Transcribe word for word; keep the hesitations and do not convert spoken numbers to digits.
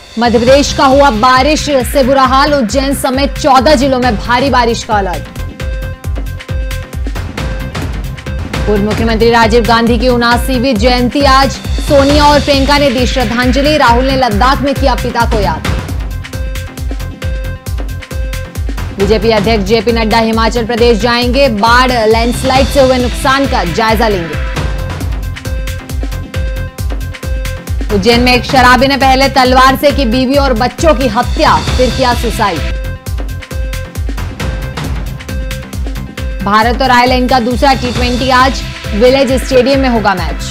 मध्य प्रदेश का हुआ बारिश से बुरा हाल, उज्जैन समेत चौदह जिलों में भारी बारिश का अलर्ट। पूर्व मुख्यमंत्री राजीव गांधी की उनासीवीं जयंती आज, सोनिया और प्रियंका ने दी श्रद्धांजलि, राहुल ने लद्दाख में किया पिता को याद। बीजेपी अध्यक्ष जेपी नड्डा हिमाचल प्रदेश जाएंगे, बाढ़ लैंडस्लाइड से हुए नुकसान का जायजा लेंगे। उज्जैन में एक शराबी ने पहले तलवार से की बीवी और बच्चों की हत्या, फिर किया सुसाइड। भारत और आयरलैंड का दूसरा टी ट्वेंटी आज विलेज स्टेडियम में होगा मैच।